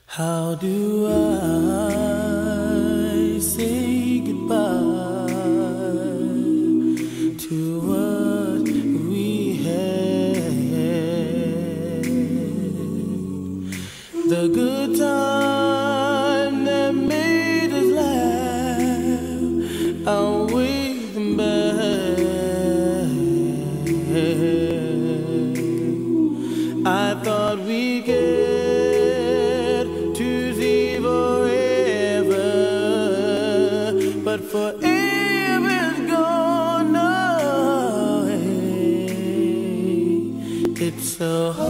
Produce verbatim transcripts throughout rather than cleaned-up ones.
How do I say goodbye to what we had? The good time that made us laugh, outweigh them bad. I thought we get to see forever, but forever's gone away. It's so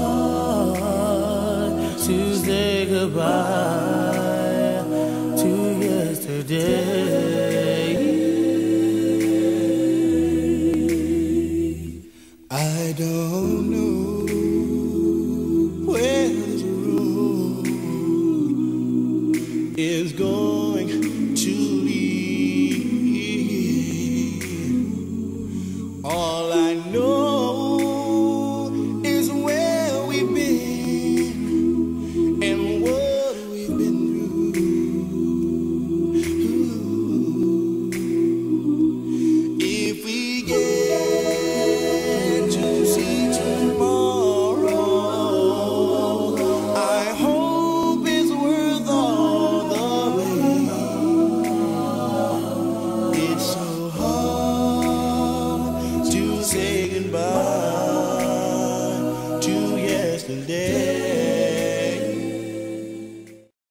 hard to say goodbye to yesterday.